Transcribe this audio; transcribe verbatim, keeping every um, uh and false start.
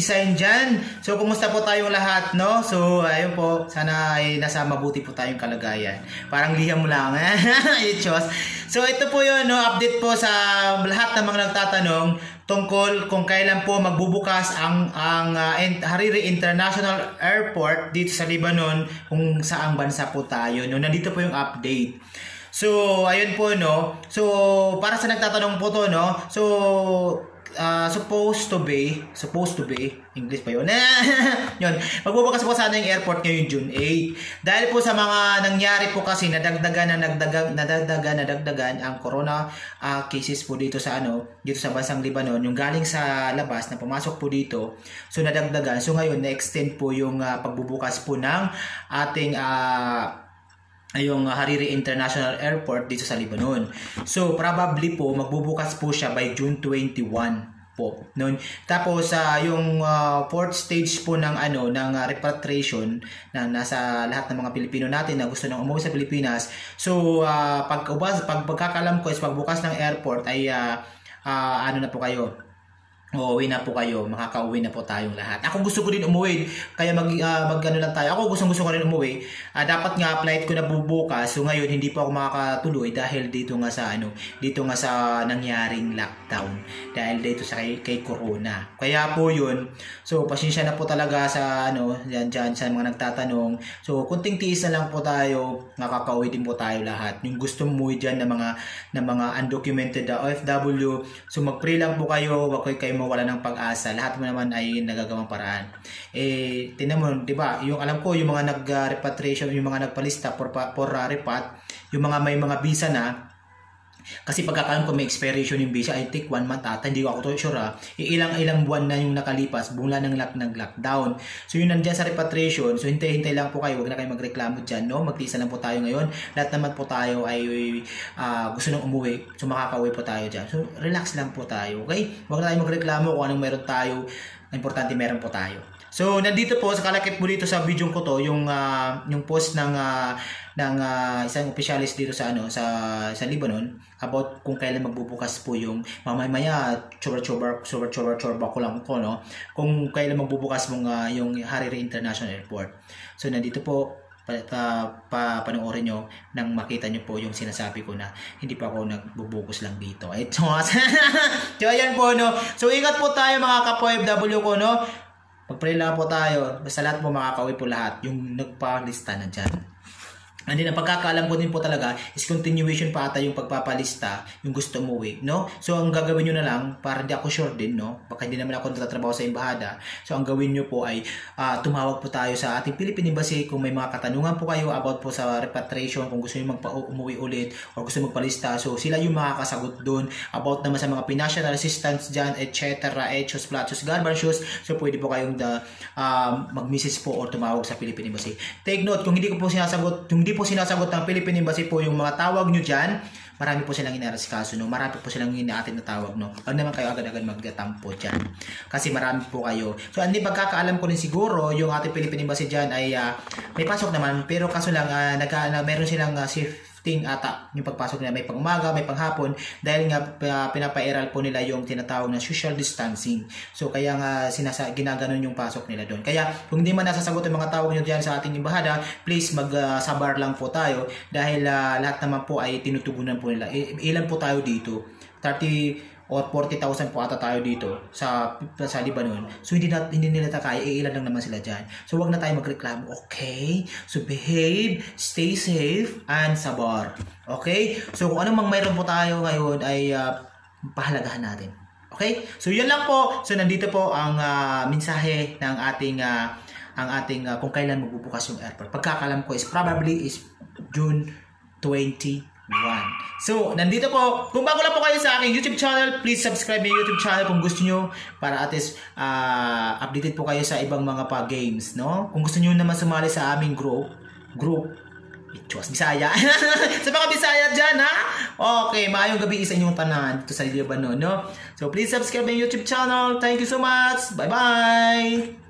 design dyan. So, kumusta po tayong lahat, no? So, ayun po, sana ay nasa mabuti po tayong kalagayan. Parang liham lang, eh? Ichos. So, ito po yun, no? Update po sa lahat ng mga nagtatanong tungkol kung kailan po magbubukas ang, ang uh, Hariri International Airport dito sa Lebanon, kung saang bansa po tayo, no? Nandito po yung update. So, ayun po, no? So, para sa nagtatanong po to, no? So, Uh, supposed to be, supposed to be, English pa yun. Yun, magbubukas po sana yung airport ngayon June eighth. Dahil po sa mga nangyari po kasi, nadagdagan na nagdagan, nadagdagan, nadagdagan ang corona uh, cases po dito sa ano, dito sa bansang Lebanon, yung galing sa labas na pumasok po dito. So, nadagdagan. So, ngayon, na-extend po yung uh, pagbubukas po ng ating uh, yung Hariri International Airport dito sa Lebanon. So, probably po, magbubukas po siya by June twenty-first po. Noon. Tapos, uh, yung uh, fourth stage po ng, ano, ng uh, repatriation na nasa lahat ng mga Pilipino natin na gusto nang umuwi sa Pilipinas. So, uh, pag, pag pagkakalam ko is pagbukas ng airport ay uh, uh, ano na po kayo, uuwi na po kayo, makakauwi na po tayong lahat. Ako gusto ko din umuwi, kaya mag, uh, mag ano lang tayo. Ako gusto gusto ko rin umuwi. Uh, dapat nga flight ko na bubukas. So ngayon hindi po ako makakatuloy dahil dito nga sa ano, dito nga sa nangyaring lockdown. Dahil dito sa kay, kay Corona. Kaya po 'yun. So pasensya na po talaga sa ano, diyan diyan sa mga nagtatanong. So kunting tiis na lang po tayo, makakauwi din po tayo lahat. Yung gusto umuwi diyan ng mga ng mga undocumented O F W, so mag-pray lang po kayo, wag kayo mawala ng pag-asa. Lahat mo naman ay nagagawang paraan. Eh, tinan mo, di ba? Yung alam ko, yung mga nag-repatriation, yung mga nagpalista for, for uh, repat, yung mga may mga visa na, kasi pagkakalam ko may expiration yung visa, I think one month ata, hindi ko ako to sure ha. Ilang-ilang buwan na yung nakalipas, bumula ng lock ng lockdown. So yun nandiyan sa repatriation, so hintay-hintay lang po kayo, huwag na kayo magreklamo dyan, no? Magtiisa lang po tayo ngayon. Lahat naman po tayo ay uh, gusto nang umuwi, so makakauwi po tayo dyan. So relax lang po tayo, okay? Huwag na tayo magreklamo kung anong meron tayo, importante meron po tayo. So nandito po sa kalakip po dito sa video ko to yung uh, yung post ng uh, ng uh, isang opisyalis dito sa ano sa sa Lebanon about kung kailan magbubukas po yung mamaya chobar chobar chobar chobar chobar ko lang ko no kung kailan magbubukas mong uh, yung Hariri International Airport. So nandito po pa, pa, pa panoorin nyo nang makita nyo po yung sinasabi ko na hindi pa ako nagbubukas lang dito. Ito. So ayan po no. So ingat po tayo mga ka-O F W ko no. Mag-pray lang po tayo. Basta lahat po makakauwi po lahat. Yung nagpalista na dyan. And then, ang pagkakaalam ko din po talaga is continuation pa ata yung pagpapalista, yung gusto umuwi, no? So, ang gagawin nyo na lang, para hindi ako sure din, no? Baka hindi naman ako natatrabaho sa embahada. So, ang gawin nyo po ay uh, tumawag po tayo sa ating Philippine Embassy kung may mga katanungan po kayo about po sa repatriation, kung gusto nyo magpa-umuwi ulit o gusto magpalista. So, sila yung makakasagot doon about naman sa mga financial assistance dyan, et cetera, etchos, platos, garbantios. So, pwede po kayong da, uh, mag-message po or tumawag sa Philippine Embassy. Take note, kung hindi ko po sinasagot, kung hindi po sinasagot ng Philippine Embassy po yung mga tawag nyo dyan, marami po silang inaasikaso, no? Marami po silang inaatin na tawag, no? Huwag naman kayo agad-agad magtampo dyan. Kasi marami po kayo. So, hindi pagkakaalam ko rin siguro, yung ating Philippine Embassy dyan ay uh, may pasok naman, pero kaso lang, uh, nagka, na, meron silang uh, shifting ata yung pagpasok nila. May pang-umaga, may pang-hapon, dahil nga uh, pinapairal po nila yung tinatawag na social distancing. So, kaya nga sinasa, ginaganon yung pasok nila doon. Kaya, kung hindi man nasasagot yung mga tawag nyo dyan sa ating embahada, please mag-sabar uh, lang po tayo dahil uh, lahat naman po ay tinutugunan po nila. I ilan po tayo dito? thirty or forty thousand po ata tayo dito sa sa Lebanon. So hindi na, hindi nila kaya, iilan lang naman sila diyan. So wag na tayo magreklamo. Okay? So behave, stay safe and sabar. Okay? So kung anong mang mayroon po tayo ngayon ay uh, pahalagahan natin. Okay? So yun lang po. So nandito po ang uh, mensahe ng ating uh, ang ating uh, kung kailan magbubukas yung airport. Pagkakalam ko is probably is June twenty-first. One. So, nandito po. Kung bago lang po kayo sa aking YouTube channel, please subscribe my YouTube channel kung gusto nyo para at least uh, updated po kayo sa ibang mga pa-games, no? Kung gusto nyo naman sumali sa aming group, group, Ituas, Bisaya. Sa mga Bisaya dyan, ha? Okay, maayong gabi sa inyong tanan dito sa Lebanon, no? So, please subscribe my YouTube channel. Thank you so much. Bye-bye!